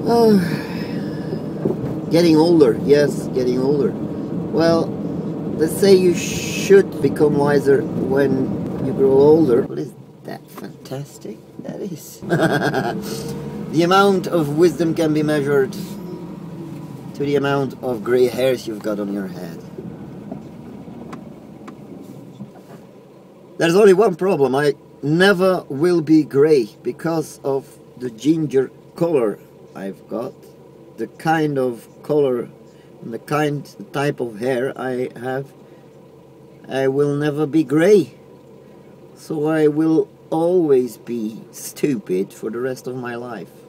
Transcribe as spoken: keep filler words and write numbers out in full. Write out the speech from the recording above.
Oh, getting older, yes, getting older. Well, they say you should become wiser when you grow older. What is that fantastic? That is. The amount of wisdom can be measured to the amount of grey hairs you've got on your head. There's only one problem. I never will be grey because of the ginger color I've got, the kind of color and the kind, the type of hair I have. I will never be grey, so I will always be stupid for the rest of my life.